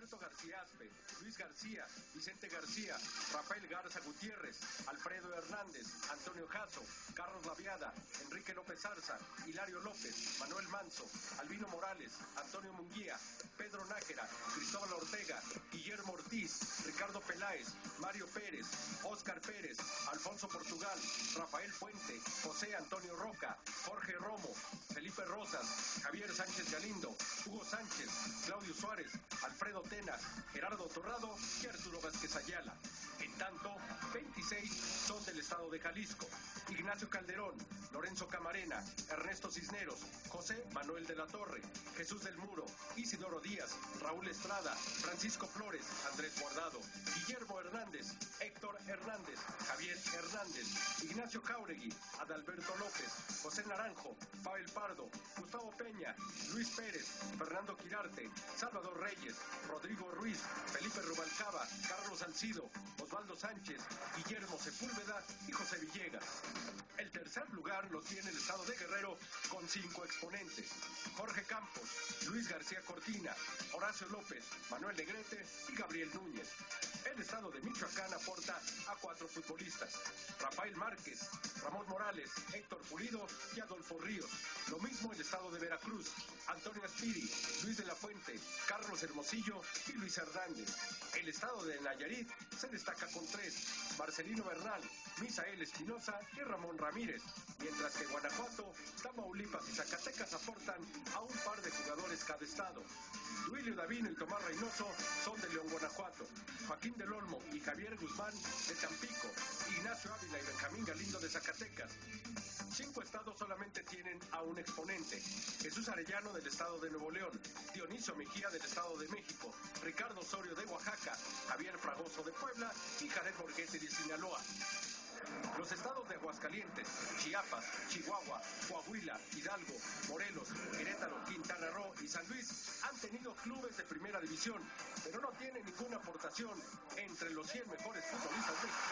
Alberto García Aspe, Luis García, Vicente García, Rafael Garza Gutiérrez, Alfredo Hernández, Antonio Jasso, Carlos Laviada, Enrique López Arza, Hilario López, Manuel Manso, Albino Morales, Antonio Munguía, Pedro Nájera, Cristóbal Ortega, Guillermo Ortiz, Ricardo Peláez, Mario Pérez, Óscar Pérez, Alfonso Portugal, Rafael Puente, José Antonio Roca, Jorge Romo, Felipe Rosas, Javier Sánchez Galindo, Hugo Sánchez, Claudio Suárez, Alfredo Tena, Gerardo Torrado y Arturo Vázquez Ayala. En tanto, 26 son del estado de Jalisco: Ignacio Calderón, Lorenzo Camarena, Ernesto Cisneros, José Manuel de la Torre, Jesús del Muro, Isidoro Díaz, Raúl Estrada, Francisco Flores, Andrés Guardado, Guillermo Hernández, Héctor Hernández, Javier Hernández, Ignacio Jauregui, Adalberto López, José Naranjo, Pavel Pardo, Gustavo Peña, Luis Pérez, Fernando Quirarte, Salvador Reyes, Rodrigo Ruiz, Felipe Rubalcaba, Carlos Salcido, Osvaldo Sánchez, Guillermo Sepúlveda y José Villegas. El tercer lugar lo tiene el estado de Guerrero con 5 exponentes: Jorge Campos, Luis García Cortina, Horacio López, Manuel Negrete y Gabriel Núñez. El estado de Michoacán aporta a 4 futbolistas: Rafael Márquez, Ramón Morales, Héctor Pulido y Adolfo Ríos. Lo mismo el estado de Veracruz: Antonio Aspiri, Luis de la Fuente, Carlos Hermosillo y Luis Hernández. El estado de Nayarit se destaca con 3: Marcelino Bernal, Misael Espinosa y Ramón Ramírez, mientras que Guanajuato, Tamaulipas y Zacatecas aportan a un par de jugadores cada estado. Duilio Davino y Tomás Reynoso son de León, Guanajuato; Joaquín del Olmo y Javier Guzmán de Tampico; Ignacio Ávila y Benjamín Galindo de Zacatecas. 5 estados solamente tienen a un exponente: Jesús Arellano del estado de Nuevo León, Dionisio Mejía del estado de México, Ricardo Osorio de Oaxaca, Javier Fragoso de Puebla y Jared Borghetti de Sinaloa. Los estados de Aguascalientes, Chiapas, Chihuahua, Coahuila, Hidalgo, Morelos, Querétaro, Quintana Roo y San Luis han tenido clubes de primera división, pero no tienen ninguna aportación entre los 100 mejores futbolistas mexicanos.